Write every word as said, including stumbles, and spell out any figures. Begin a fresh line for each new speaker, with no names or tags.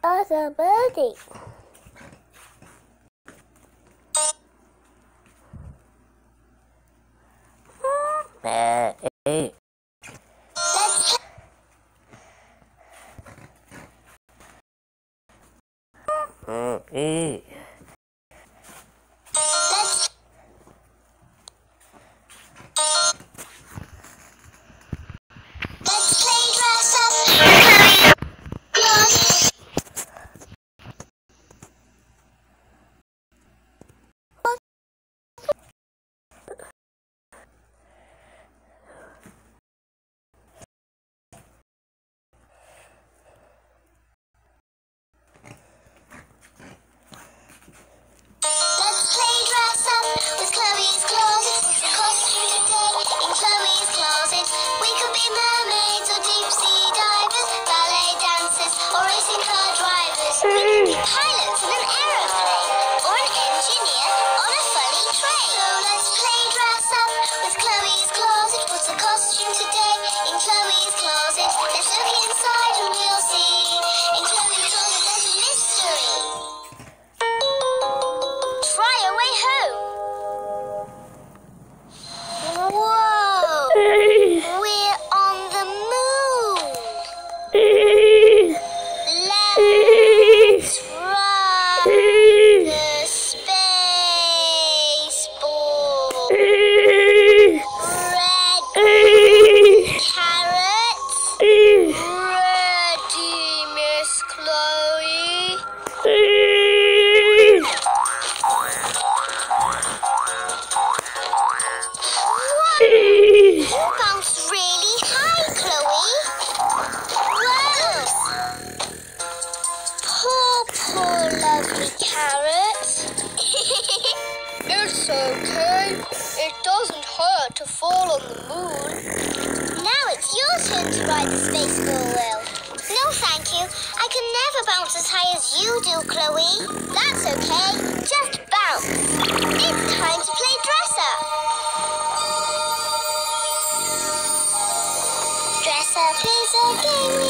as a birdie.
Pilots in an aeroplane, or an engineer on a funny train. So let's play dress up with Chloe's closet. What's the costume today in Chloe's closet? Let's look inside and we'll see. In Chloe's closet there's a mystery. Try away home. Whoa! We're on the moon. Let's run the space ball. Red carrots. Ready, Miss Chloe. What? You bounced really high, Chloe. Whoa! Poor, poor lovely carrot. It's okay. It doesn't hurt to fall on the moon. Now it's your turn to ride the space ball, Will. No, thank you. I can never bounce as high as you do, Chloe. That's okay. Just bounce. It's time to play dress up. Dress up is a game